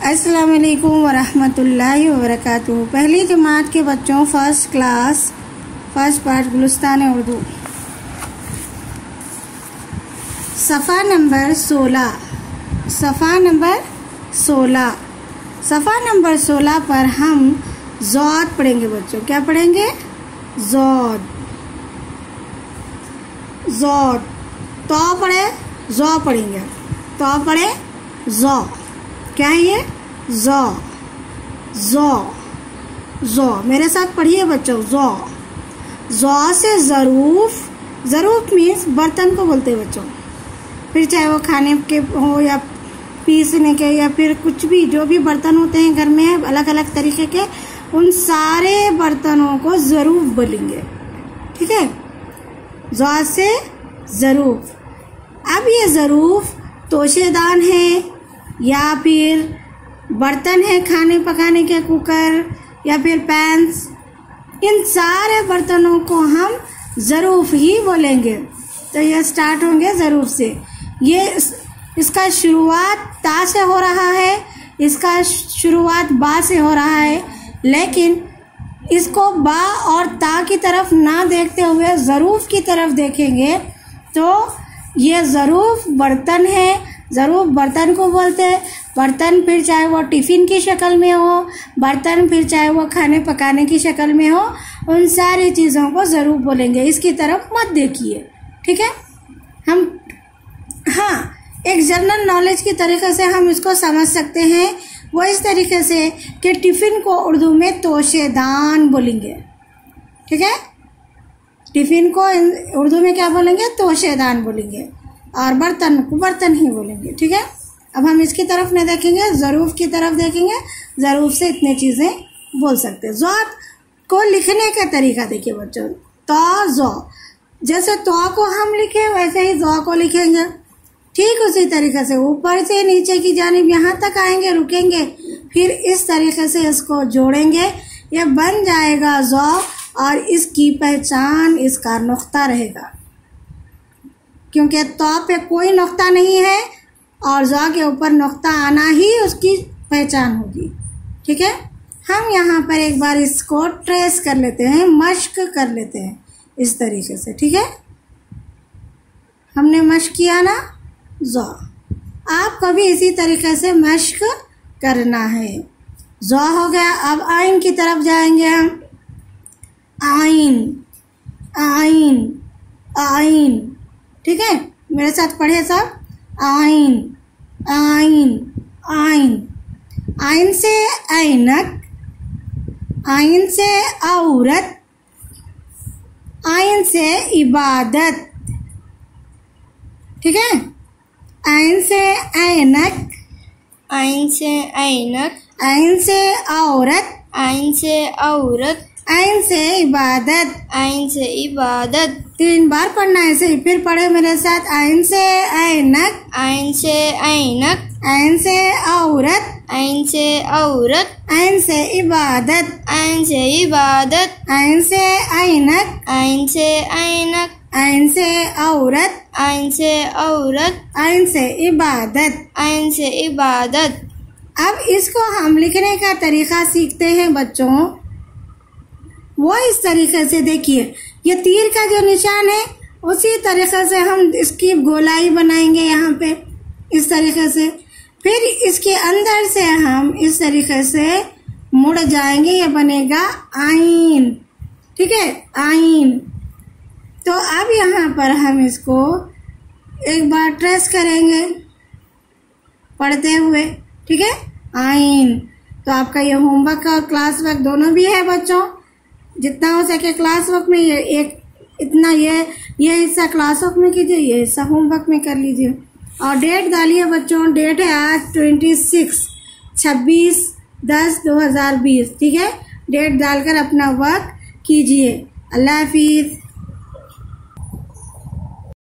अस्सलाम वालेकुम वरहमतुल्लाहि वबरकातुहू। पहली जमात के बच्चों, first class, first part Gulistan Urdu, सफ़ा नंबर 16। सफ़ा नंबर 16 सफ़ा नंबर 16 पर हम ज़ौद पढ़ेंगे बच्चों। क्या पढ़ेंगे? ज़ौद। ज़ौद। तो पढ़े ज़ौ पढ़ेंगे। तो पढ़े ज़ौ। क्या है ये? ज़ौ। ज़ौ। ज़ौ। मेरे साथ पढ़िए बच्चों। ज़ौ। ज़ौ से ज़रूफ। ज़रूफ मीन्स बर्तन को बोलते हैं बच्चों। फिर चाहे वो खाने के हो या पीसने के या फिर कुछ भी, जो भी बर्तन होते हैं घर में अलग अलग तरीके के, उन सारे बर्तनों को ज़रूफ बोलेंगे। ठीक है? ज़ौ से ज़रूफ। अब ये ज़रूफ तोशेदान है या फिर बर्तन है खाने पकाने के, कुकर या फिर पैंस, इन सारे बर्तनों को हम ज़रूफ ही बोलेंगे। तो ये स्टार्ट होंगे ज़रूफ से। ये इसका शुरुआत ता से हो रहा है, इसका शुरुआत बा से हो रहा है, लेकिन इसको बा और ता की तरफ ना देखते हुए ज़रूफ की तरफ देखेंगे तो ये ज़रूफ बर्तन है। ज़रूफ बर्तन को बोलते हैं। बर्तन फिर चाहे वो टिफ़िन की शक्ल में हो, बर्तन फिर चाहे वो खाने पकाने की शक्ल में हो, उन सारी चीज़ों को ज़रूफ बोलेंगे। इसकी तरफ मत देखिए। ठीक है? हम एक जनरल नॉलेज की तरीके से हम इसको समझ सकते हैं। वो इस तरीके से कि टिफ़िन को उर्दू में तोशेदान बोलेंगे। ठीक है? टिफ़िन को उर्दू में क्या बोलेंगे? तोशेदान बोलेंगे। और बर्तन को बर्तन ही बोलेंगे। ठीक है? अब हम इसकी तरफ नहीं देखेंगे, ज़रूफ की तरफ देखेंगे। ज़रूफ से इतनी चीज़ें बोल सकते हैं। ज़ौद को लिखने का तरीका देखिए बच्चों। तो ज़ौ, जैसे तो को हम लिखे वैसे ही ज़ौ को लिखेंगे। ठीक उसी तरीके से ऊपर से नीचे की जानिब यहाँ तक आएंगे, रुकेंगे, फिर इस तरीके से इसको जोड़ेंगे। यह बन जाएगा ज़ौ और इसकी पहचान इसका नुक्ता रहेगा, क्योंकि तो पे कोई नुक्ता नहीं है और ज़ौ के ऊपर नुक्ता आना ही उसकी पहचान होगी। ठीक है? हम यहाँ पर एक बार इसको ट्रेस कर लेते हैं, मश्क कर लेते हैं इस तरीके से। ठीक है? हमने मश्क किया ना ज़ौ। आपको भी इसी तरीके से मश्क करना है। ज़ौ हो गया। अब आइन की तरफ जाएंगे हम। आइन। आइन। आइन। ठीक है? मेरे साथ पढ़े सब। आइन। आइन। आइन। आइन से ऐनक। आइन से औरत। आइन से इबादत। ठीक है? आइन से ऐनक। आइन से ऐनक। आइन से औरत। आइन से औरत। आइन से इबादत। आइन से इबादत। 3 बार पढ़ना है ऐसे। फिर पढ़े मेरे साथ। आइन से ऐनक। आइन से ऐनक। आइन से औरत। आइन से औरत। आइन से इबादत। आइन से इबादत। आइन से ऐनक। आइन से ऐनक। आइन से औरत। आइन से औरत। आइन से इबादत। आइन से इबादत। अब इसको हम लिखने का तरीका सीखते हैं बच्चों। वो इस तरीके से देखिए, ये तीर का जो निशान है उसी तरीके से हम इसकी गोलाई बनाएंगे यहाँ पे इस तरीके से। फिर इसके अंदर से हम इस तरीके से मुड़ जाएंगे, ये बनेगा आइन। ठीक है? आइन। तो अब यहाँ पर हम इसको एक बार ट्रेस करेंगे पढ़ते हुए। ठीक है? आइन। तो आपका ये होमवर्क और क्लास वर्क दोनों भी है बच्चों। जितना हो सके क्लास वर्क में ये हिस्सा क्लास वर्क में कीजिए, ये हिस्सा होमवर्क में कर लीजिए। और डेट डालिए बच्चों। डेट है आज 26/10/2020। ठीक है? डेट डालकर अपना वर्क कीजिए। अल्लाह हाफिज़।